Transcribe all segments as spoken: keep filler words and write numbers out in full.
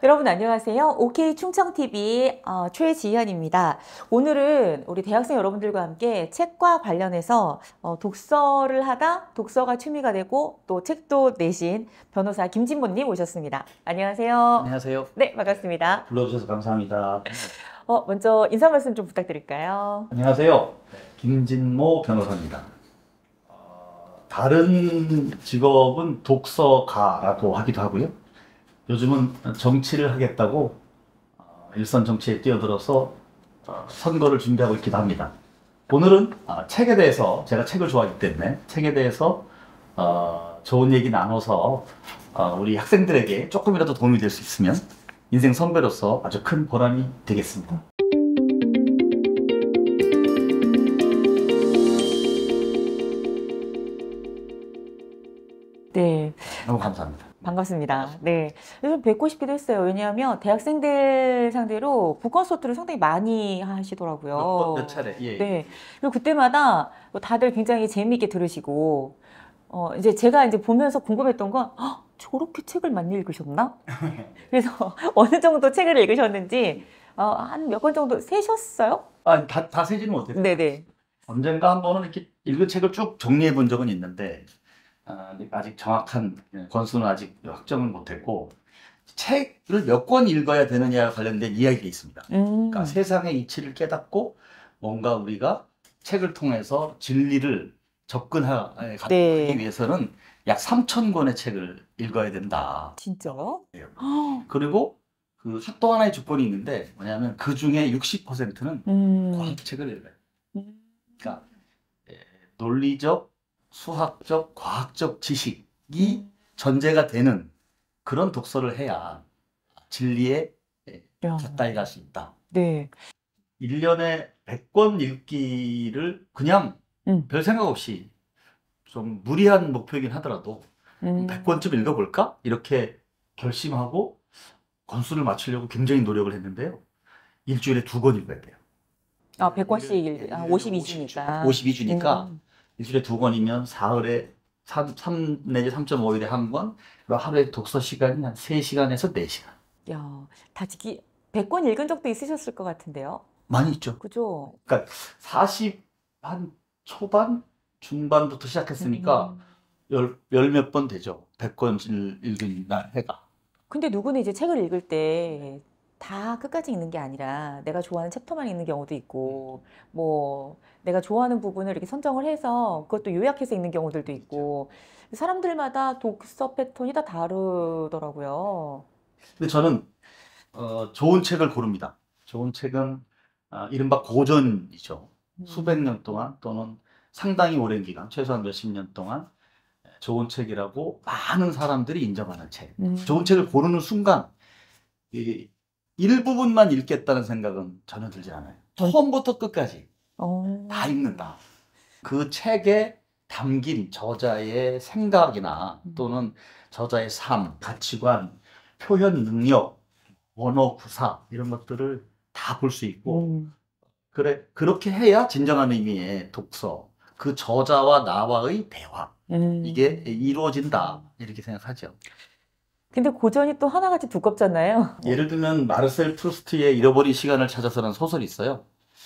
여러분 안녕하세요. 오케이 충청티비 어, 최지현입니다. 오늘은 우리 대학생 여러분들과 함께 책과 관련해서 어, 독서를 하다 독서가 취미가 되고 또 책도 내신 변호사 김진모님 오셨습니다. 안녕하세요. 안녕하세요. 네, 반갑습니다. 불러주셔서 감사합니다. 어, 먼저 인사 말씀 좀 부탁드릴까요? 안녕하세요. 김진모 변호사입니다. 어, 다른 직업은 독서가라고 하기도 하고요. 요즘은 정치를 하겠다고 어, 일선 정치에 뛰어들어서 어, 선거를 준비하고 있기도 합니다. 오늘은 어, 책에 대해서, 제가 책을 좋아하기 때문에 책에 대해서 어, 좋은 얘기 나눠서 어, 우리 학생들에게 조금이라도 도움이 될 수 있으면 인생 선배로서 아주 큰 보람이 되겠습니다. 네. 너무 감사합니다. 반갑습니다. 네. 요즘 뵙고 싶기도 했어요. 왜냐하면 대학생들 상대로 북권 소트를 상당히 많이 하시더라고요. 몇 번, 몇 차례. 예. 네. 그리고 그때마다 다들 굉장히 재미있게 들으시고, 어, 이제 제가 이제 보면서 궁금했던 건, 헉, 저렇게 책을 많이 읽으셨나? 그래서 어느 정도 책을 읽으셨는지, 어, 한 몇 권 정도 세셨어요? 아, 다, 다 세지는 못했어요. 네네. 언젠가 한 번은 이렇게 읽은 책을 쭉 정리해 본 적은 있는데, 아, 아직 정확한 권수는 아직 확정을 못했고, 책을 몇 권 읽어야 되느냐와 관련된 이야기가 있습니다. 음. 그러니까 세상의 이치를 깨닫고 뭔가 우리가 책을 통해서 진리를 접근하기 네. 위해서는 약 삼천 권의 책을 읽어야 된다. 진짜요? 네. 헉, 그리고 그 또 하나의 조건이 있는데 뭐냐면 그 중에 육십 퍼센트는 음. 과학책을 읽어요. 음. 그러니까 에, 논리적, 수학적, 과학적 지식이 전제가 되는 그런 독서를 해야 진리에 에, 야. 가까이 갈 수 있다. 네. 일 년에 백 권 읽기를 그냥 음. 별 생각 없이 좀 무리한 목표이긴 하더라도 음. 백 권쯤 읽어볼까? 이렇게 결심하고 권수를 맞추려고 굉장히 노력을 했는데요. 일주일에 두 권 읽어야 돼요. 아, 백 권씩 일, 아, 오십이 주니까. 오십이 주니까 음. 일주일에 두 권이면 사흘에 삼, 삼 내지 삼 점 오 일에 한 권, 그리고 하루에 독서 시간이 한 세 시간에서 네 시간. 야, 다 지키, 백 권 읽은 적도 있으셨을 것 같은데요? 많이 있죠. 그죠? 그러니까 사십 한 초반, 중반부터 시작했으니까 음. 열, 열 몇 번 되죠. 백 권 읽은 날 해가. 근데 누구는 이제 책을 읽을 때 다 끝까지 읽는 게 아니라 내가 좋아하는 챕터만 읽는 경우도 있고, 뭐, 내가 좋아하는 부분을 이렇게 선정을 해서 그것도 요약해서 읽는 경우들도 있고, 사람들마다 독서 패턴이 다 다르더라고요. 근데 저는 어, 좋은 책을 고릅니다. 좋은 책은 아, 이른바 고전이죠. 수백 년 동안 또는 상당히 오랜 기간, 최소한 몇십 년 동안 좋은 책이라고 많은 사람들이 인정하는 책. 음. 좋은 책을 고르는 순간 이 일부분만 읽겠다는 생각은 전혀 들지 않아요. 처음부터 끝까지 어. 다 읽는다. 그 책에 담긴 저자의 생각이나 또는 저자의 삶, 가치관, 표현 능력, 언어 구사 이런 것들을 다 볼 수 있고 음. 그래 그렇게 해야 진정한 의미의 독서, 그 저자와 나와의 대화 음. 이게 이루어진다 이렇게 생각하죠. 근데 고전이 또 하나같이 두껍잖아요. 예를 들면 마르셀 프루스트의 잃어버린 시간을 찾아서라는 소설이 있어요.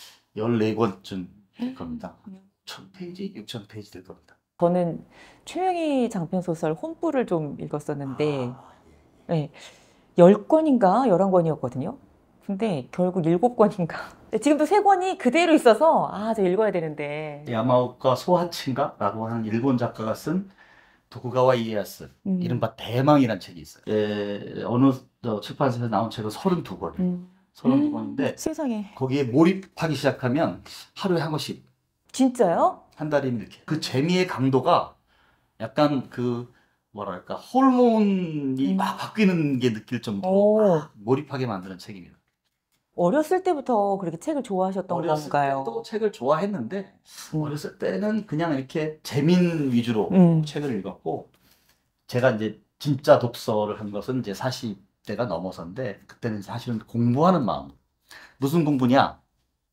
열네 권쯤 될 겁니다. 천 페이지, 육천 페이지 될 겁니다. 저는 최명희 장편 소설 혼부를 좀 읽었었는데, 아, 네, 열 권인가 열한 권이었거든요. 근데 결국 일곱 권인가. 지금도 세 권이 그대로 있어서 아, 저 읽어야 되는데. 야마오카 소하치인가라고 하는 일본 작가가 쓴 도쿠가와 이에야스, 음. 이른바 대망이라는 책이 있어요. 에, 어느 저 출판사에서 나온 책은 서른두 권. 음. 서른두 권인데 세상에. 거기에 몰입하기 시작하면 하루에 한 권씩 진짜요? 한 달이면 이렇게. 그 재미의 강도가 약간 그 뭐랄까 호르몬이 음. 막 바뀌는 게 느낄 정도로 오. 막 몰입하게 만드는 책입니다. 어렸을 때부터 그렇게 책을 좋아하셨던 어렸을 건가요? 때도 책을 좋아했는데 음. 어렸을 때는 그냥 이렇게 재민 위주로 음. 책을 읽었고 제가 이제 진짜 독서를 한 것은 이제 사십 대가 넘어서인데 그때는 사실은 공부하는 마음. 무슨 공부냐?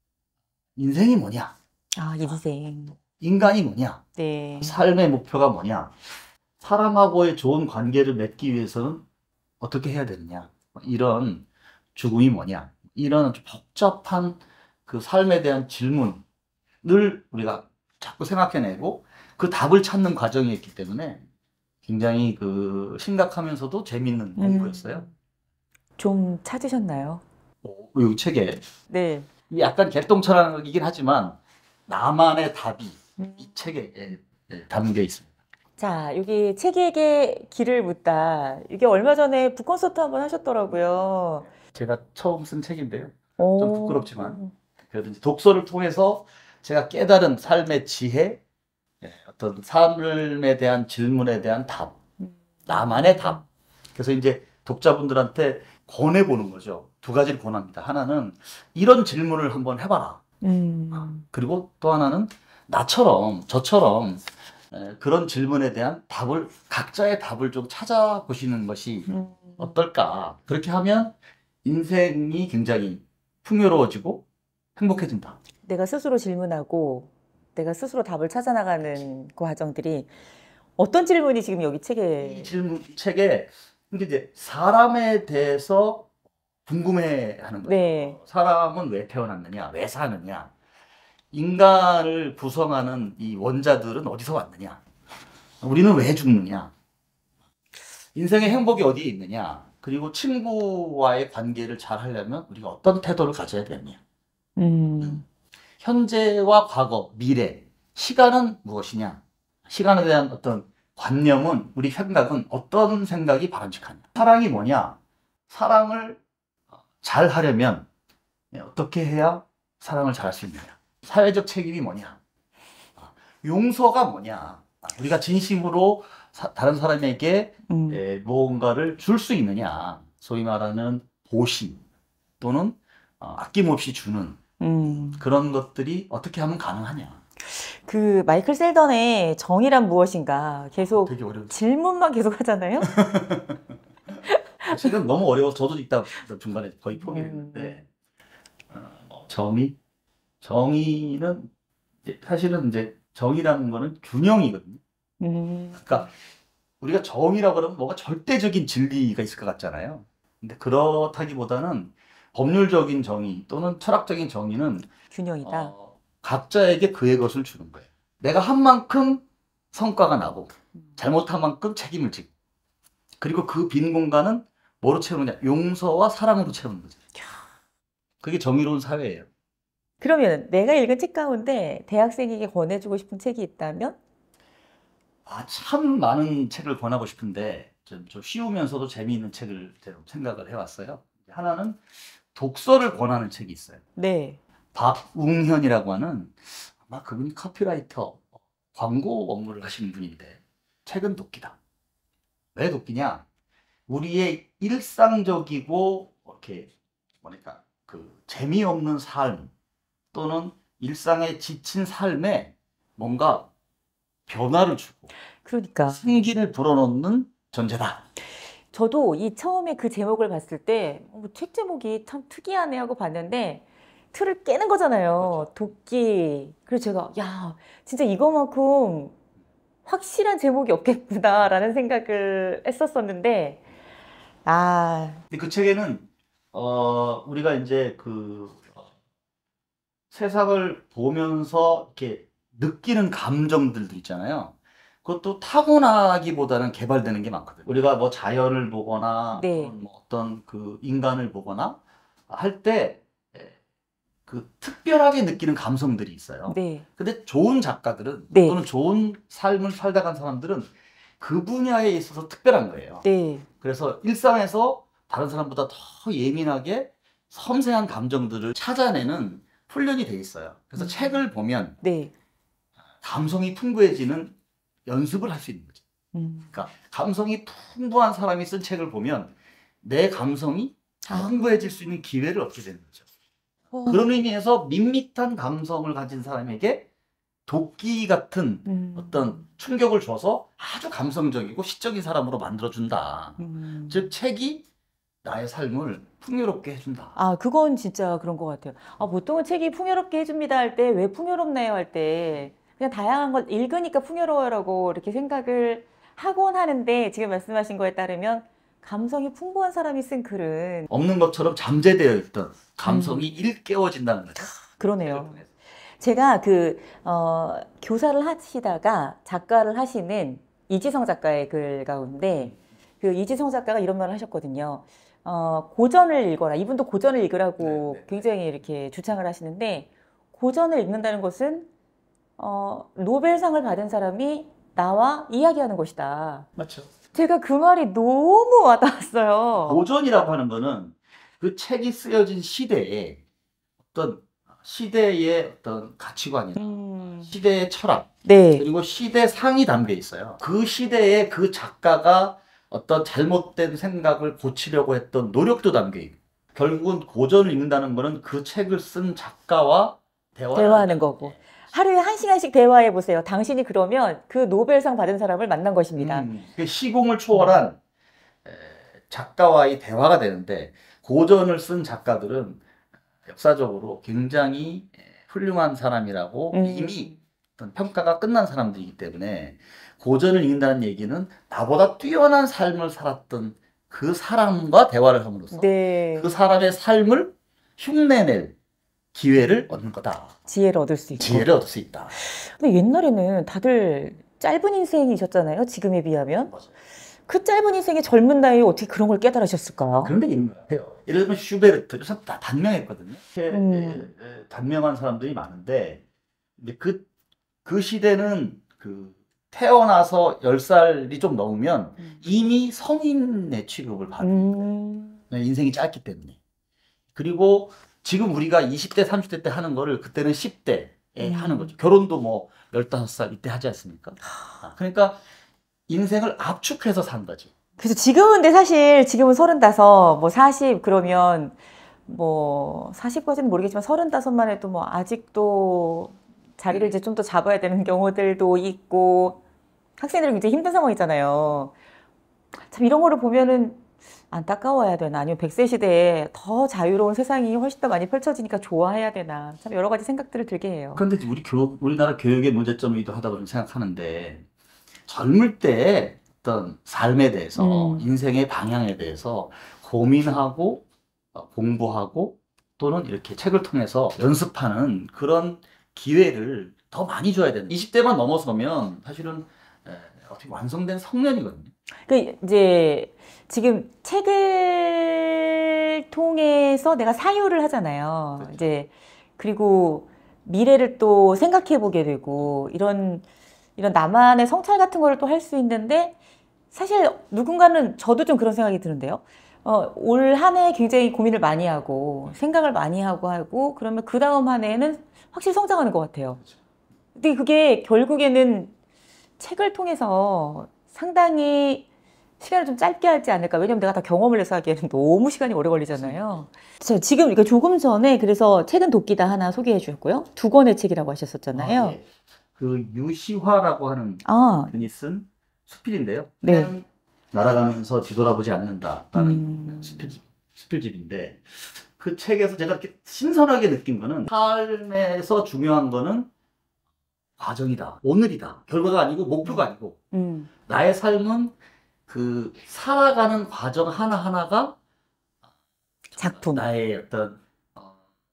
인생이 뭐냐? 아, 인생. 인간이 뭐냐? 네. 삶의 목표가 뭐냐? 사람하고의 좋은 관계를 맺기 위해서는 어떻게 해야 되느냐? 이런 죽음이 뭐냐, 이런 아주 복잡한 그 삶에 대한 질문을 우리가 자꾸 생각해내고 그 답을 찾는 과정이었기 때문에 굉장히 그 심각하면서도 재밌는 공부였어요. 음, 좀 찾으셨나요? 어, 이 책에 네. 이게 약간 개똥철학이긴 하지만 나만의 답이 음. 이 책에 예, 예, 담겨 있습니다. 자, 여기 책에게 길을 묻다. 이게 얼마 전에 북콘서트 한번 하셨더라고요. 제가 처음 쓴 책인데요. 좀 오. 부끄럽지만 그래도 이제 독서를 통해서 제가 깨달은 삶의 지혜, 예, 어떤 삶에 대한 질문에 대한 답, 음. 나만의 답. 그래서 이제 독자분들한테 권해보는 거죠. 두 가지를 권합니다. 하나는 이런 질문을 한번 해봐라. 음. 그리고 또 하나는 나처럼, 저처럼 에, 그런 질문에 대한 답을, 각자의 답을 좀 찾아보시는 것이 음. 어떨까. 그렇게 하면 인생이 굉장히 풍요로워지고 행복해진다. 내가 스스로 질문하고 내가 스스로 답을 찾아나가는 그 과정들이 어떤 질문이 지금 여기 이 책에 질문 책에 근데 이제 사람에 대해서 궁금해하는 거죠. 네. 사람은 왜 태어났느냐, 왜 사느냐, 인간을 구성하는 이 원자들은 어디서 왔느냐, 우리는 왜 죽느냐, 인생의 행복이 어디에 있느냐, 그리고 친구와의 관계를 잘 하려면 우리가 어떤 태도를 가져야 되느냐, 음. 현재와 과거, 미래, 시간은 무엇이냐, 시간에 대한 어떤 관념은, 우리 생각은 어떤 생각이 바람직하냐, 사랑이 뭐냐, 사랑을 잘 하려면 어떻게 해야 사랑을 잘 할 수 있느냐, 사회적 책임이 뭐냐, 용서가 뭐냐, 우리가 진심으로 사- 다른 사람에게 음. 에, 무언가를 줄 수 있느냐, 소위 말하는 보시 또는 어, 아낌없이 주는 음. 그런 것들이 어떻게 하면 가능하냐. 그 마이클 셀던의 정의란 무엇인가 계속 되게 어려운 질문만 계속 하잖아요. 지금 너무 어려워서 저도 이따 중간에 거의 포기했는데 음. 어, 뭐 정의? 정의는 이제 사실은 이제 정의라는 거는 균형이거든요. 음. 그러니까 우리가 정의라고 그러면 뭐가 절대적인 진리가 있을 것 같잖아요. 근데 그렇다기보다는 법률적인 정의 또는 철학적인 정의는 균형이다. 어, 각자에게 그의 것을 주는 거예요. 내가 한 만큼 성과가 나고 잘못한 만큼 책임을 지고, 그리고 그 빈 공간은 뭐로 채우느냐? 용서와 사랑으로 채우는 거죠. 그게 정의로운 사회예요. 그러면 내가 읽은 책 가운데 대학생에게 권해주고 싶은 책이 있다면? 아, 참 많은 책을 권하고 싶은데 좀, 좀 쉬우면서도 재미있는 책을 제가 생각을 해왔어요. 하나는 독서를 권하는 책이 있어요. 네. 박웅현이라고 하는, 아마 그분이 카피라이터, 광고 업무를 하시는 분인데 책은 도끼다. 왜 도끼냐? 우리의 일상적이고 이렇게 뭐랄까 그 재미없는 삶 또는 일상에 지친 삶에 뭔가 변화를 주고 그러니까 생기를 불어넣는 존재다. 저도 이 처음에 그 제목을 봤을 때 어, 책 제목이 참 특이하네 하고 봤는데 틀을 깨는 거잖아요. 도끼. 그래서 제가 야 진짜 이거만큼 확실한 제목이 없겠구나라는 생각을 했었었는데 아, 근데 그 책에는 어 우리가 이제 그 어, 세상을 보면서 이렇게 느끼는 감정들도 있잖아요. 그것도 타고나기보다는 개발되는 게 많거든요. 우리가 뭐 자연을 보거나 네. 또는 뭐 어떤 그 인간을 보거나 할 때 그 특별하게 느끼는 감성들이 있어요. 네. 근데 좋은 작가들은 네. 또는 좋은 삶을 살다 간 사람들은 그 분야에 있어서 특별한 거예요. 네. 그래서 일상에서 다른 사람보다 더 예민하게 섬세한 감정들을 찾아내는 훈련이 돼 있어요. 그래서 음. 책을 보면 네. 감성이 풍부해지는 연습을 할 수 있는 거죠. 음. 그러니까 감성이 풍부한 사람이 쓴 책을 보면 내 감성이 아. 풍부해질 수 있는 기회를 얻게 되는 거죠. 어. 그런 의미에서 밋밋한 감성을 가진 사람에게 도끼 같은 음. 어떤 충격을 줘서 아주 감성적이고 시적인 사람으로 만들어준다. 음. 즉 책이 나의 삶을 풍요롭게 해준다. 아, 그건 진짜 그런 것 같아요. 아, 보통은 책이 풍요롭게 해줍니다 할 때 왜 풍요롭나요 할 때 그냥 다양한 걸 읽으니까 풍요로워라고 이렇게 생각을 하곤 하는데 지금 말씀하신 거에 따르면 감성이 풍부한 사람이 쓴 글은 없는 것처럼 잠재되어 있던 감성이 음. 일깨워진다는 거죠. 그러네요. 제가 그, 어, 교사를 하시다가 작가를 하시는 이지성 작가의 글 가운데 그 이지성 작가가 이런 말을 하셨거든요. 어, 고전을 읽어라. 이분도 고전을 읽으라고 네, 네. 굉장히 이렇게 주창을 하시는데 고전을 읽는다는 것은 어, 노벨상을 받은 사람이 나와 이야기하는 것이다. 맞죠. 제가 그 말이 너무 와닿았어요. 고전이라고 하는 거는 그 책이 쓰여진 시대에 어떤 시대의 어떤 가치관이나 음, 시대의 철학 네. 그리고 시대상이 담겨 있어요. 그 시대에 그 작가가 어떤 잘못된 생각을 고치려고 했던 노력도 담겨 있고 결국은 고전을 읽는다는 거는 그 책을 쓴 작가와 대화를 대화하는 거고. 하루에 한 시간씩 대화해 보세요. 당신이 그러면 그 노벨상 받은 사람을 만난 것입니다. 음, 그 시공을 초월한 에, 작가와의 대화가 되는데 고전을 쓴 작가들은 역사적으로 굉장히 훌륭한 사람이라고 음. 이미 어떤 평가가 끝난 사람들이기 때문에 고전을 읽는다는 얘기는 나보다 뛰어난 삶을 살았던 그 사람과 대화를 함으로써 네. 그 사람의 삶을 흉내낼 기회를 얻는 거다. 지혜를 얻을 수 있고. 지혜를 얻을 수 있다. 근데 옛날에는 다들 짧은 인생이셨잖아요. 지금에 비하면. 맞아요. 그 짧은 인생에 젊은 나이에 어떻게 그런 걸 깨달으셨을까? 그런 게 있는 것 같아요. 예를 들면 슈베르트, 참 다 단명했거든요. 이렇게 음. 에, 에, 단명한 사람들이 많은데, 근데 그, 그 시대는 그 태어나서 열 살이 좀 넘으면 음. 이미 성인의 취급을 받는 음. 거예요. 인생이 짧기 때문에. 그리고 지금 우리가 이십 대, 삼십 대 때 하는 거를 그때는 십 대에 음. 하는 거죠. 결혼도 뭐 열다섯 살 이때 하지 않습니까? 아, 그러니까 인생을 압축해서 산 거지. 그래서 지금은 근데 사실 지금은 서른다섯, 뭐 사십 그러면 뭐 사십까지는 모르겠지만 서른다섯만 해도 뭐 아직도 자리를 이제 좀 더 잡아야 되는 경우들도 있고 학생들은 굉장히 힘든 상황이잖아요. 참 이런 거를 보면은 안타까워야 되나 아니면 백 세 시대에 더 자유로운 세상이 훨씬 더 많이 펼쳐지니까 좋아해야 되나 참 여러 가지 생각들을 들게 해요. 그런데 우리 교, 우리나라 교육의 문제점이기도 하다고 생각하는데 젊을 때 어떤 삶에 대해서 음. 인생의 방향에 대해서 고민하고 어, 공부하고 또는 이렇게 책을 통해서 연습하는 그런 기회를 더 많이 줘야 되는 이십 대만 넘어서면 사실은 에, 어떻게 완성된 성년이거든요. 그 이제 지금 책을 통해서 내가 사유를 하잖아요. 그렇죠. 이제 그리고 미래를 또 생각해 보게 되고 이런 이런 나만의 성찰 같은 거를 또 할 수 있는데 사실 누군가는 저도 좀 그런 생각이 드는데요. 어, 올 한 해 굉장히 고민을 많이 하고 생각을 많이 하고 하고 그러면 그 다음 한 해는 확실히 성장하는 것 같아요. 근데 그게 결국에는 책을 통해서 상당히 시간을 좀 짧게 하지 않을까. 왜냐면 내가 다 경험을 해서 하기에는 너무 시간이 오래 걸리잖아요. 자, 지금 그러니까 조금 전에 그래서 책은 도끼다 하나 소개해 주셨고요. 두 권의 책이라고 하셨었잖아요. 아, 예. 그 유시화라고 하는 아, 분이 쓴 수필인데요. 네. 그냥 날아가면서 뒤돌아보지 않는다라는 음. 수필집, 수필집인데 그 책에서 제가 이렇게 신선하게 느낀 거는 삶에서 중요한 거는 과정이다, 오늘이다, 결과가 아니고 목표가 아니고 음. 나의 삶은 그 살아가는 과정 하나하나가 작품. 나의 어떤 어,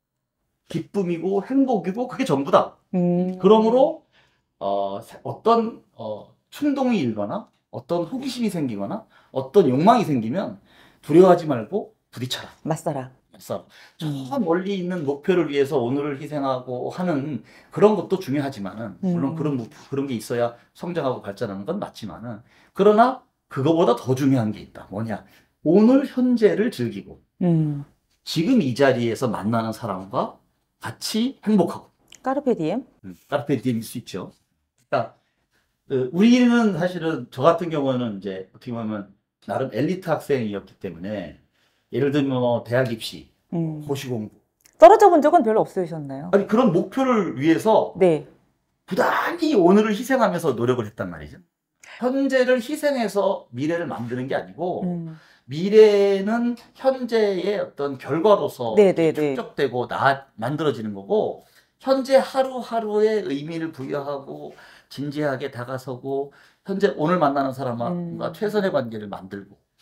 기쁨이고 행복이고 그게 전부다. 음. 그러므로 어, 어떤 어, 충동이 일거나 어떤 호기심이 생기거나 어떤 욕망이 생기면 두려워하지 말고 부딪혀라. 맞서라. 그래서 음. 저 멀리 있는 목표를 위해서 오늘을 희생하고 하는 그런 것도 중요하지만은 물론 음. 그런 목- 그런 게 있어야 성장하고 발전하는 건 맞지만은 그러나 그거보다 더 중요한 게 있다. 뭐냐? 오늘 현재를 즐기고 음. 지금 이 자리에서 만나는 사람과 같이 행복하고 까르페 디엠? 음, 까르페 디엠일 수 있죠. 그러니까 그 우리는 사실은 저 같은 경우는 이제 어떻게 보면 나름 엘리트 학생이었기 때문에 예를 들면 뭐 대학 입시, 음. 고시 공부 떨어져 본 적은 별로 없으셨나요? 아니 그런 목표를 위해서 네. 부단히 오늘을 희생하면서 노력을 했단 말이죠. 현재를 희생해서 미래를 만드는 게 아니고 음. 미래는 현재의 어떤 결과로서 네, 네, 네. 축적되고 나 만들어지는 거고 현재 하루하루의 의미를 부여하고 진지하게 다가서고 현재 오늘 만나는 사람과 음. 최선의 관계를 만들고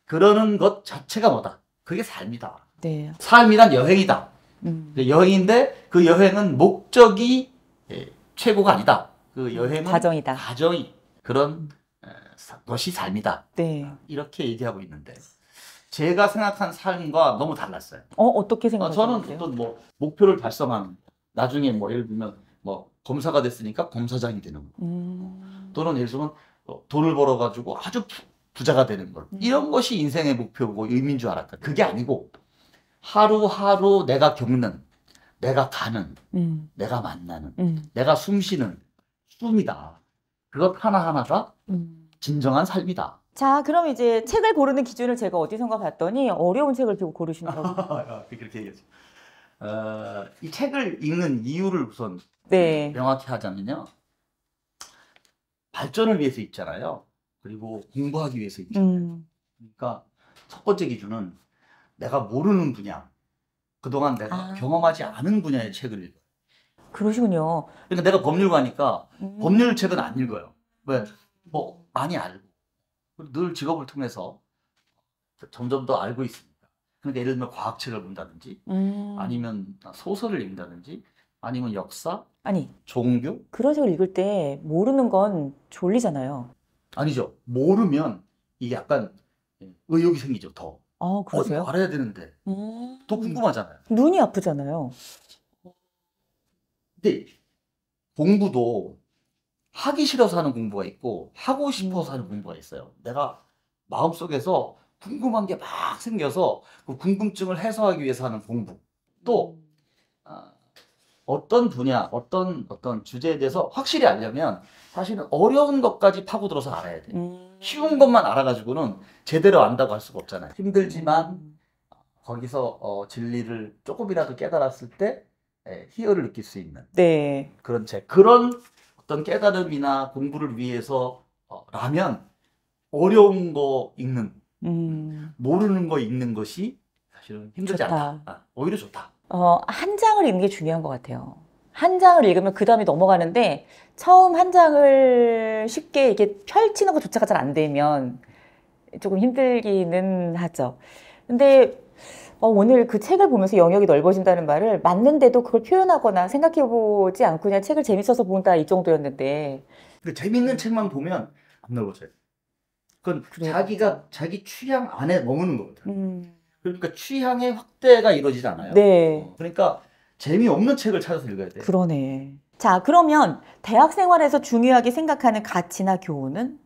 그러는 것 자체가 뭐다? 그게 삶이다. 네. 삶이란 여행이다. 음. 여행인데 그 여행은 목적이 예, 최고가 아니다. 그 여행은 과정이다. 과정이 그런 에, 사- 것이 삶이다. 네. 이렇게 얘기하고 있는데 제가 생각한 삶과 너무 달랐어요. 어, 어떻게 어, 생각하세요? 저는 어떤 뭐 목표를 달성하는 나중에 뭐 예를 들면 뭐 검사가 됐으니까 검사장이 되는 거 음. 또는 예를 들면 어, 돈을 벌어가지고 아주 부, 부자가 되는 것 음. 이런 것이 인생의 목표고 의미인 줄 알았다. 그게 아니고 하루하루 내가 겪는 내가 가는 음. 내가 만나는 음. 내가 숨쉬는 숨이다. 그것 하나하나가 음. 진정한 삶이다. 자, 그럼 이제 책을 고르는 기준을 제가 어디선가 봤더니 어려운 책을 고르시더라고요. 그렇게 얘기하죠. 어, 이 책을 읽는 이유를 우선 네. 명확히 하자면요. 발전을 위해서 읽잖아요. 그리고 공부하기 위해서 읽잖아요. 음. 그러니까 첫 번째 기준은 내가 모르는 분야, 그동안 내가 아. 경험하지 않은 분야의 책을 읽어요. 그러시군요. 그러니까 내가 법률가니까 음. 법률 책은 안 읽어요. 왜? 뭐 많이 알고 늘 직업을 통해서 점점 더 알고 있으니까. 그러니까 예를 들면 과학책을 본다든지 음. 아니면 소설을 읽는다든지 아니면 역사, 아니, 종교? 그런 책을 읽을 때 모르는 건 졸리잖아요. 아니죠. 모르면 이게 약간 의욕이 생기죠. 더. 아, 어, 그러세요? 이거 알아야 되는데. 음. 더 궁금하잖아요. 눈이 아프잖아요. 근데 공부도 하기 싫어서 하는 공부가 있고 하고 싶어서 하는 공부가 있어요. 내가 마음속에서 궁금한 게 막 생겨서 그 궁금증을 해소하기 위해서 하는 공부. 또 아, 어떤 분야, 어떤 어떤 주제에 대해서 확실히 알려면 사실은 어려운 것까지 파고들어서 알아야 돼요. 음. 쉬운 것만 알아가지고는 제대로 안다고 할 수가 없잖아요. 힘들지만 음. 거기서 어, 진리를 조금이라도 깨달았을 때 예, 희열을 느낄 수 있는 네. 그런 책. 그런 어떤 깨달음이나 공부를 위해서 어, 라면 어려운 거 읽는, 음. 모르는 거 읽는 것이 사실은 힘들지 좋다. 않다. 아, 오히려 좋다. 어, 한 장을 읽는 게 중요한 것 같아요. 한 장을 읽으면 그 다음에 넘어가는데 처음 한 장을 쉽게 이게 펼치는 것조차가 잘 안 되면 조금 힘들기는 하죠. 근데 어, 오늘 그 책을 보면서 영역이 넓어진다는 말을 맞는데도 그걸 표현하거나 생각해보지 않고 그냥 책을 재밌어서 본다 이 정도였는데 근데 재밌는 책만 보면 안 넓어져요. 그건 그래요. 자기가 자기 취향 안에 머무는 거거든. 음, 그러니까 취향의 확대가 이루어지지 않아요. 네, 어, 그러니까 재미없는 책을 찾아서 읽어야 돼. 그러네. 자, 그러면 대학 생활에서 중요하게 생각하는 가치나 교훈은?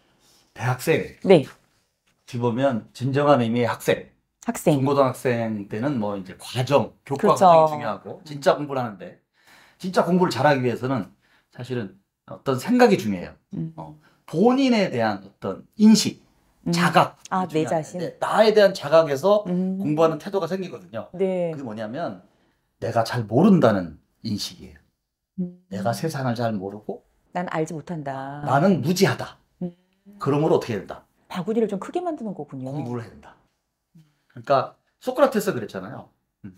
대학생, 네, 어떻게 보면 진정한 의미의 학생. 학생. 중고등학생 때는 뭐 이제 과정, 교과 그렇죠. 과정이 중요하고 진짜 공부를 하는데 진짜 공부를 잘하기 위해서는 사실은 어떤 생각이 중요해요. 음, 어, 본인에 대한 어떤 인식, 음. 자각. 아, 내 자신. 네, 나에 대한 자각에서 음, 공부하는 태도가 생기거든요. 네. 그게 뭐냐면 내가 잘 모른다는 인식이에요. 음, 내가 세상을 잘 모르고 난 알지 못한다. 나는 무지하다. 음, 그러므로 어떻게 해야 된다? 바구니를 좀 크게 만드는 거군요. 공부를 해야 된다. 그러니까 소크라테스가 그랬잖아요. 음.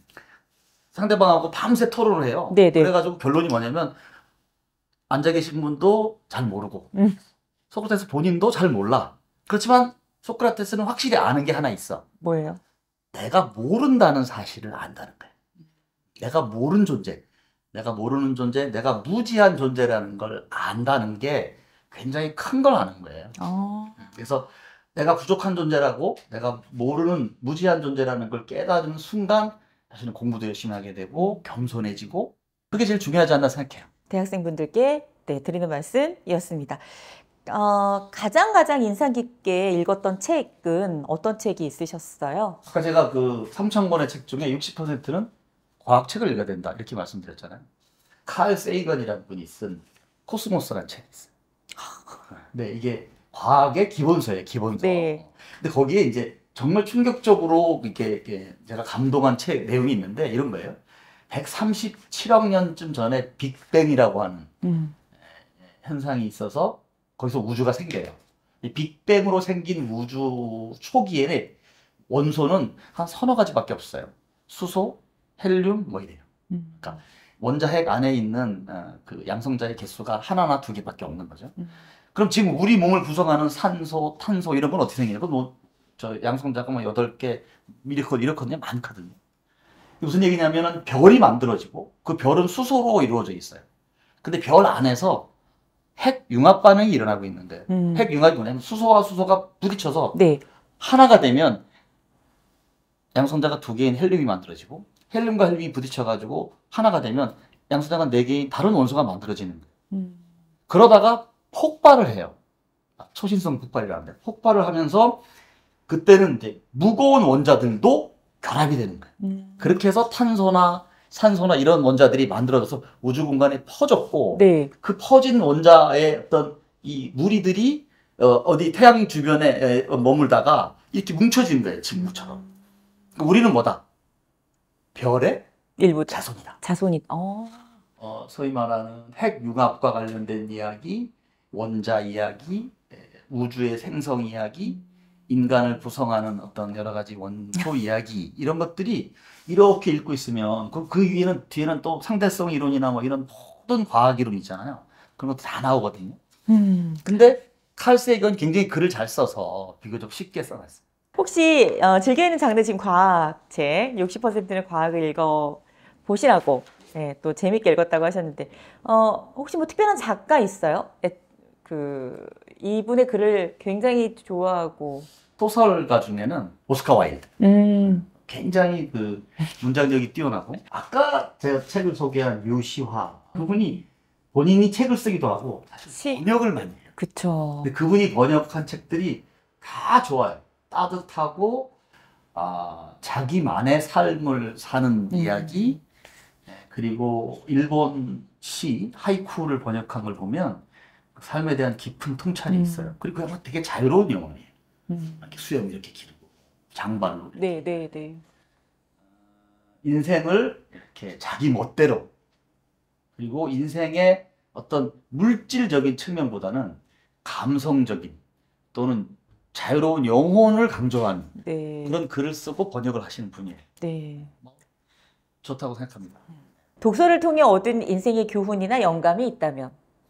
상대방하고 밤새 토론을 해요. 네, 네. 그래가지고 결론이 뭐냐면 앉아 계신 분도 잘 모르고 음. 소크라테스 본인도 잘 몰라. 그렇지만 소크라테스는 확실히 아는 게 하나 있어. 뭐예요? 내가 모른다는 사실을 안다는 거예요. 내가 모르는 존재, 내가 모르는 존재, 내가 무지한 존재라는 걸 안다는 게 굉장히 큰 걸 아는 거예요. 어, 그래서 내가 부족한 존재라고 내가 모르는 무지한 존재라는 걸 깨달은 순간 사실은 공부도 열심히 하게 되고 겸손해지고 그게 제일 중요하지 않나 생각해요. 대학생분들께 네, 드리는 말씀이었습니다. 어, 가장 가장 인상 깊게 읽었던 책은 어떤 책이 있으셨어요? 아까 제가 그 삼천 권의 책 중에 육십 퍼센트는 과학책을 읽어야 된다 이렇게 말씀드렸잖아요. 칼 세이건이라는 분이 쓴 코스모스라는 책이 있어요. 네, 이게 과학의 기본서예요, 기본서. 네. 근데 거기에 이제 정말 충격적으로 이렇게, 이렇게 제가 감동한 책 내용이 있는데 이런 거예요. 백삼십칠억 년쯤 전에 빅뱅이라고 하는 음. 현상이 있어서 거기서 우주가 생겨요. 이 빅뱅으로 생긴 우주 초기에는 원소는 한 서너 가지밖에 없어요. 수소, 헬륨 뭐 이래요. 음. 그러니까 원자핵 안에 있는 어, 그 양성자의 개수가 하나나 두 개밖에 없는 거죠. 음. 그럼 지금 우리 몸을 구성하는 산소, 탄소 이런 건 어떻게 생겨요? 그건 뭐 저 양성자가 뭐 여덟 개 이렇거든요. 이렇거든요. 많거든요. 무슨 얘기냐면은 별이 만들어지고 그 별은 수소로 이루어져 있어요. 근데 별 안에서 핵 융합 반응이 일어나고 있는 거예요. 음. 핵 융합이 뭐냐면 수소와 수소가 부딪혀서 네. 하나가 되면 양성자가 두 개인 헬륨이 만들어지고 헬륨과 헬륨이 부딪혀가지고 하나가 되면 양성자가 네 개인 다른 원소가 만들어지는 거예요. 음. 그러다가 폭발을 해요. 초신성 폭발이라는데 폭발을 하면서 그때는 이제 무거운 원자들도 결합이 되는 거예요. 음. 그렇게 해서 탄소나 산소나 이런 원자들이 만들어져서 우주 공간에 퍼졌고 네. 그 퍼진 원자의 어떤 이 무리들이 어, 어디 태양 주변에 에, 머물다가 이렇게 뭉쳐지는 거예요. 친구처럼. 우리는 뭐다? 별의 일부 자손이다. 자손이. 어. 어, 소위 말하는 핵융합과 관련된 이야기, 원자 이야기, 에, 우주의 생성 이야기, 인간을 구성하는 어떤 여러 가지 원소 이야기 이런 것들이 이렇게 읽고 있으면 그, 그 위에는 뒤에는 또 상대성 이론이나 뭐 이런 모든 과학 이론이 있잖아요. 그런 것도 다 나오거든요. 음. 근데 칼 세이건 굉장히 글을 잘 써서 비교적 쉽게 써놨어요. 혹시 어, 즐겨 있는 장르 지금 과학책 육십 퍼센트는 과학을 읽어 보시라고 네, 또 재밌게 읽었다고 하셨는데 어, 혹시 뭐 특별한 작가 있어요? 에, 그 이분의 글을 굉장히 좋아하고 소설가 중에는 오스카 와일드. 음. 굉장히 그 문장력이 뛰어나고 아까 제가 책을 소개한 유시화 그분이 본인이 책을 쓰기도 하고 사실 시- 번역을 많이 해요. 그쵸. 근데 그분이 번역한 책들이 다 좋아요. 따뜻하고 아, 자기만의 삶을 사는 음. 이야기 네, 그리고 일본 시 하이쿠를 번역한 걸 보면 그 삶에 대한 깊은 통찰이 음. 있어요. 그리고 그냥 되게 자유로운 영혼이에요. 음. 이렇게 수염 이렇게 기르고 장발로 네, 네, 네. 인생을 이렇게 자기 멋대로 그리고 인생의 어떤 물질적인 측면보다는 감성적인 또는 자유로운 영혼을 강조하는 네. 그런 글을 쓰고 번역을 하시는 분이에요. 네. 좋다고 생각합니다. 독서를 통해 얻은 인생의 교훈이나 영감이 있다면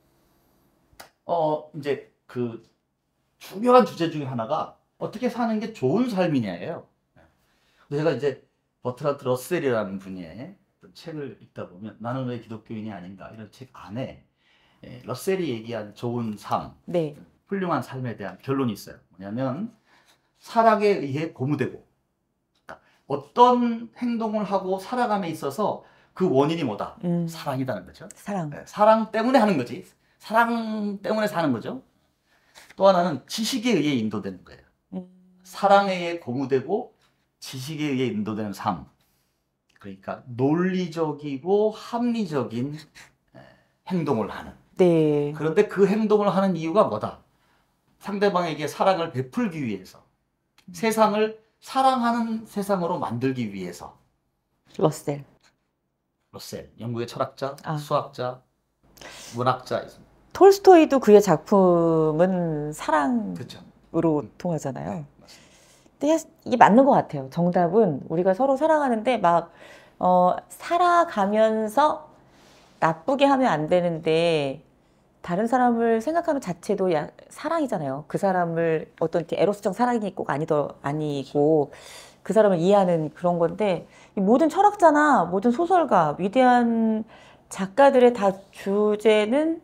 어, 이제 그 중요한 주제 중에 하나가 어떻게 사는 게 좋은 삶이냐예요. 제가 이제 버트란트 러셀이라는 분의 어떤 책을 읽다 보면 나는 왜 기독교인이 아닌가 이런 책 안에 예, 러셀이 얘기한 좋은 삶, 네. 훌륭한 삶에 대한 결론이 있어요. 뭐냐면 사랑에 의해 고무되고 그러니까 어떤 행동을 하고 살아감에 있어서 그 원인이 뭐다? 음. 사랑이라는 거죠. 사랑. 네, 사랑 때문에 하는 거지. 사랑 때문에 사는 거죠. 또 하나는 지식에 의해 인도되는 거예요. 음. 사랑에 의해 고무되고 지식에 의해 인도되는 삶. 그러니까 논리적이고 합리적인 에, 행동을 하는. 네. 그런데 그 행동을 하는 이유가 뭐다? 상대방에게 사랑을 베풀기 위해서. 세상을 사랑하는 세상으로 만들기 위해서. 러셀. 러셀, 영국의 철학자, 아. 수학자, 문학자 있습니다. 톨스토이도 그의 작품은 사랑으로 그렇죠. 통하잖아요. 네, 맞습니다. 근데 이게 맞는 것 같아요. 정답은 우리가 서로 사랑하는데 막 어, 살아가면서 나쁘게 하면 안 되는데 다른 사람을 생각하는 자체도 야, 사랑이잖아요. 그 사람을 어떤 이렇게 에로스적 사랑이 꼭 아니더 아니고 그 사람을 이해하는 그런 건데 이 모든 철학자나 모든 소설가, 위대한 작가들의 다 주제는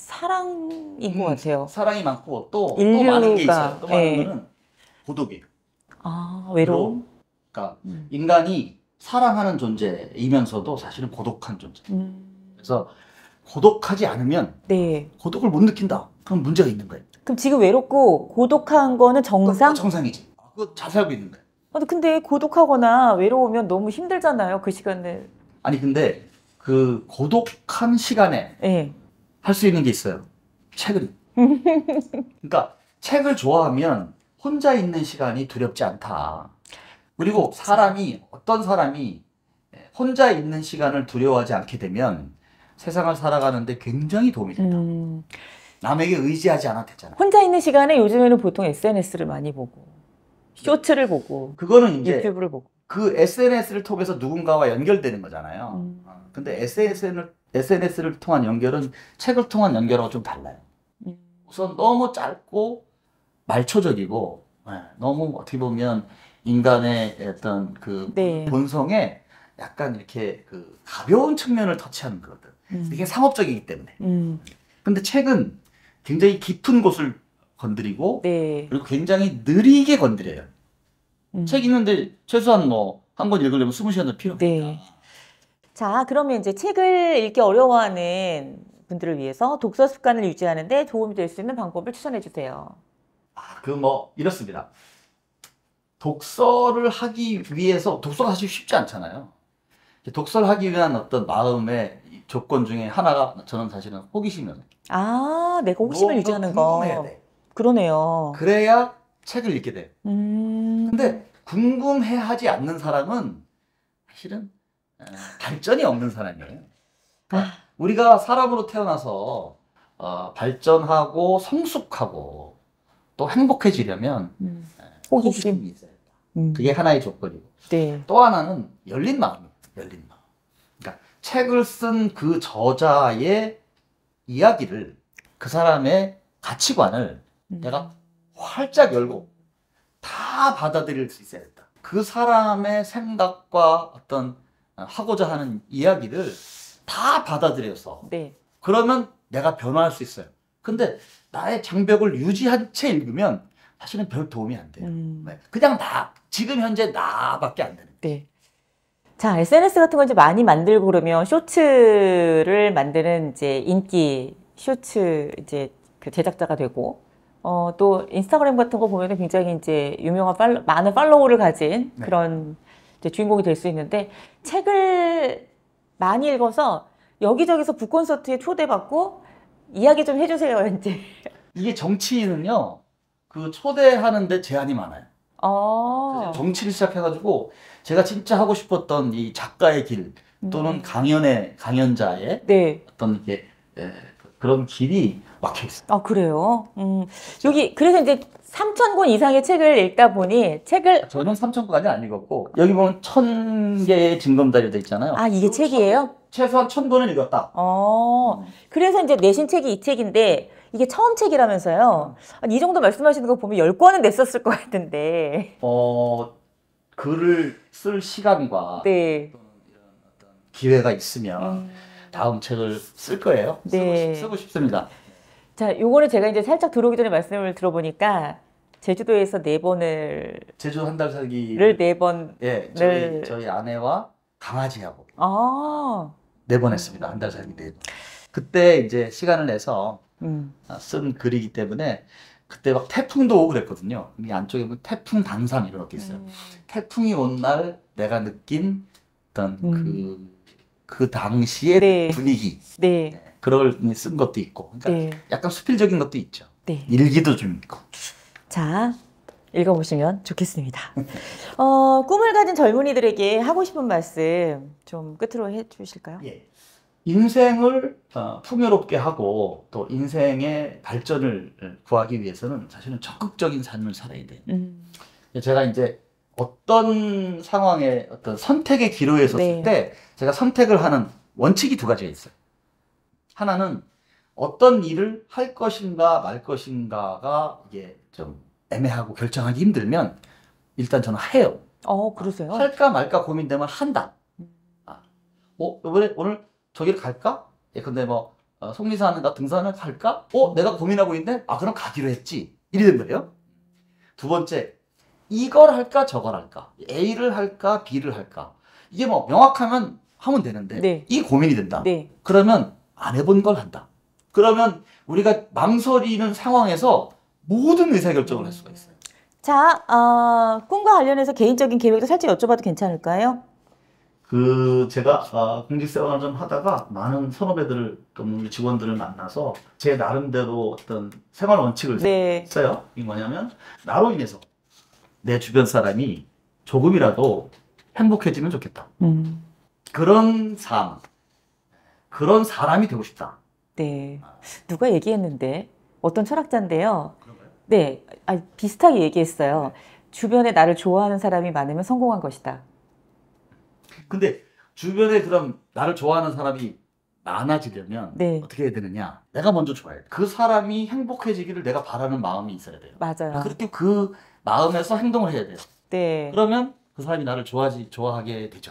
사랑인 것 음, 같아요. 사랑이 많고 또, 또 인류가, 많은 게 있어요. 또 많은 예. 거는 고독이에요. 아, 외로움. 그러니까 음. 인간이 사랑하는 존재이면서도 사실은 고독한 존재. 음. 그래서 고독하지 않으면 네. 고독을 못 느낀다. 그럼 문제가 있는 거예요. 그럼 지금 외롭고 고독한 거는 정상? 그거 정상이지. 그거 잘 살고 있는 거예요. 아, 근데 고독하거나 외로우면 너무 힘들잖아요. 그 시간을. 아니 근데 그 고독한 시간에 네. 할 수 있는 게 있어요. 책을. 그러니까 책을 좋아하면 혼자 있는 시간이 두렵지 않다. 그리고 사람이 어떤 사람이 혼자 있는 시간을 두려워하지 않게 되면 세상을 살아가는데 굉장히 도움이 된다. 음, 남에게 의지하지 않아도 되잖아. 혼자 있는 시간에 요즘에는 보통 에스엔에스를 많이 보고 쇼츠를 보고 그거는 이제 유튜브를 보고. 그 에스엔에스를 통해서 누군가와 연결되는 거잖아요. 음. 어, 근데 에스엔에스를, 에스엔에스를 통한 연결은 책을 통한 연결하고 좀 달라요. 음. 우선 너무 짧고 말초적이고 네, 너무 어떻게 보면 인간의 어떤 그 네. 본성에 약간 이렇게 그 가벼운 측면을 터치하는 거거든. 음. 이게 상업적이기 때문에. 음. 근데 책은 굉장히 깊은 곳을 건드리고 네. 그리고 굉장히 느리게 건드려요. 음. 책 읽는데 최소한 뭐 한 권 읽으려면 스무 시간도 필요합니다. 네. 자, 그러면 이제 책을 읽기 어려워하는 분들을 위해서 독서 습관을 유지하는데 도움이 될 수 있는 방법을 추천해 주세요. 아, 그 뭐 이렇습니다. 독서를 하기 위해서 독서가 사실 쉽지 않잖아요. 독서를 하기 위한 어떤 마음의 조건 중에 하나가 저는 사실은 호기심이에요. 아, 내가 호기심을 너무 유지하는 궁금해야 거. 돼. 그러네요. 그래야 책을 읽게 돼. 음. 근데 궁금해하지 않는 사람은 사실은 어, 발전이 없는 사람이에요. 그러니까 아. 우리가 사람으로 태어나서 어, 발전하고 성숙하고 또 행복해지려면 음. 호기심이 호기심. 있어야 된다. 음. 그게 하나의 조건이고 네. 또 하나는 열린 마음이에요. 열린 마음. 그러니까 책을 쓴 그 저자의 이야기를 그 사람의 가치관을 음. 내가 활짝 열고 다 받아들일 수 있어야 된다. 그 사람의 생각과 어떤 하고자 하는 이야기를 다 받아들여서 네. 그러면 내가 변화할 수 있어요. 근데 나의 장벽을 유지한 채 읽으면 사실은 별 도움이 안 돼요. 음. 네. 그냥 나, 지금 현재 나밖에 안 되는 거예요. 네. 자, 에스엔에스 같은 거 이제 많이 만들고 그러면 쇼츠를 만드는 이제 인기 쇼츠 이제 그 제작자가 되고, 어, 또 인스타그램 같은 거 보면은 굉장히 이제 유명한 팔로, 많은 팔로워를 가진 네. 그런 이제 주인공이 될 수 있는데, 책을 많이 읽어서 여기저기서 북콘서트에 초대받고 이야기 좀 해주세요, 이제. 이게 정치인은요, 그 초대하는데 제한이 많아요. 어. 정치를 시작해가지고 제가 진짜 하고 싶었던 이 작가의 길 또는 음. 강연의 강연자의 네. 어떤 게 예, 그런 길이 막혀 있어요. 아, 그래요? 음, 여기, 그래서 이제 삼천 권 이상의 책을 읽다 보니 책을, 저는 삼천 권까지 안 읽었고 여기 보면 천 개의 징검다리로 돼 있잖아요. 아, 이게 책이에요? 최소한 천 권은 읽었다. 어, 음. 그래서 이제 내신 책이 이 책인데 이게 처음 책이라면서요? 아니, 이 정도 말씀하시는 거 보면 열 권은 냈었을 것 같은데. 어, 글을 쓸 시간과 네. 또는 이런 어떤 기회가 있으면 음. 다음 책을 쓸 거예요. 네. 쓰고, 싶, 쓰고 싶습니다. 자, 요거는 제가 이제 살짝 들어오기 전에 말씀을 들어보니까 제주도에서 네 번을, 제주 한 달 살기를 를 네 번, 예, 저희, 네. 저희 아내와 강아지하고 아, 네 번 했습니다. 한 달 살기 네 번. 그때 이제 시간을 내서 음. 쓴 글이기 때문에 그때 막 태풍도 오고 그랬거든요. 이 안쪽에 보면 태풍 단상 이렇게 있어요. 음. 태풍이 온 날 내가 느낀 어떤 음. 그, 그 당시의 네. 분위기. 네. 그걸 쓴 것도 있고. 그러니까 네. 약간 수필적인 것도 있죠. 네. 일기도 좀 있고. 자, 읽어보시면 좋겠습니다. 어, 꿈을 가진 젊은이들에게 하고 싶은 말씀 좀 끝으로 해주실까요? 예. 인생을 어, 풍요롭게 하고 또 인생의 발전을 구하기 위해서는 사실은 적극적인 삶을 살아야 돼요. 음. 제가 이제 어떤 상황에 어떤 선택의 기로에 섰을 네. 때 제가 선택을 하는 원칙이 두 가지가 있어요. 하나는 어떤 일을 할 것인가 말 것인가가 이게 좀 애매하고 결정하기 힘들면 일단 저는 해요. 어, 그러세요? 할까 말까 고민되면 한다. 음. 아, 어, 이번에 오늘 저기를 갈까? 예, 근데 뭐 어, 속리사 하는가 등산을 갈까? 어, 내가 고민하고 있는데 아 그럼 가기로 했지. 이래 된 거예요. 두 번째, 이걸 할까 저걸 할까? A를 할까 B를 할까? 이게 뭐 명확하면 하면 되는데 네. 이 고민이 된다. 네. 그러면 안 해본 걸 한다. 그러면 우리가 망설이는 상황에서 모든 의사결정을 할 수가 있어요. 자, 어, 꿈과 관련해서 개인적인 계획도 살짝 여쭤봐도 괜찮을까요? 그 제가 어, 공직생활을 좀 하다가 많은 선후배들을 좀 우리 직원들을 만나서 제 나름대로 어떤 생활 원칙을 네. 했어요. 이게 뭐냐면 나로 인해서 내 주변 사람이 조금이라도 행복해지면 좋겠다. 음. 그런 삶, 그런 사람이 되고 싶다. 네. 누가 얘기했는데 어떤 철학자인데요. 그런가요? 네. 아, 비슷하게 얘기했어요. 주변에 나를 좋아하는 사람이 많으면 성공한 것이다. 근데 주변에 그럼 나를 좋아하는 사람이 많아지려면 네. 어떻게 해야 되느냐? 내가 먼저 좋아야 돼. 그 사람이 행복해지기를 내가 바라는 마음이 있어야 돼요. 맞아요. 그렇게 그 마음에서 행동을 해야 돼요. 네. 그러면 그 사람이 나를 좋아하지, 좋아하게 되죠.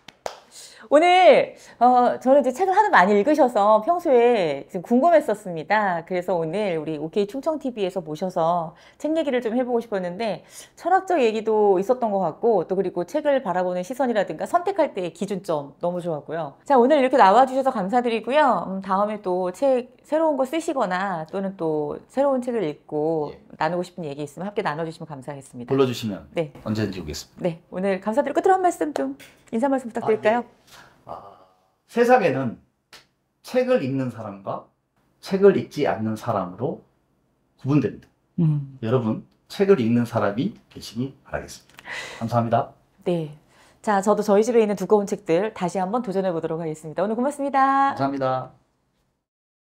오늘 어, 저는 이제 책을 하도 많이 읽으셔서 평소에 지금 궁금했었습니다. 그래서 오늘 우리 오케이 충청티비에서 모셔서 책 얘기를 좀 해보고 싶었는데 철학적 얘기도 있었던 것 같고 또 그리고 책을 바라보는 시선이라든가 선택할 때의 기준점 너무 좋았고요. 자, 오늘 이렇게 나와주셔서 감사드리고요. 음, 다음에 또 책 새로운 거 쓰시거나 또는 또 새로운 책을 읽고 예. 나누고 싶은 얘기 있으면 함께 나눠주시면 감사하겠습니다. 불러주시면 네. 언제든지 오겠습니다. 네, 오늘 감사드리고 끝으로 한 말씀 좀 인사 말씀 부탁드릴까요? 아, 예. 아, 세상에는 책을 읽는 사람과 책을 읽지 않는 사람으로 구분됩니다. 음. 여러분, 책을 읽는 사람이 되시기 바라겠습니다. 감사합니다. 네. 자, 저도 저희 집에 있는 두꺼운 책들 다시 한번 도전해 보도록 하겠습니다. 오늘 고맙습니다. 감사합니다.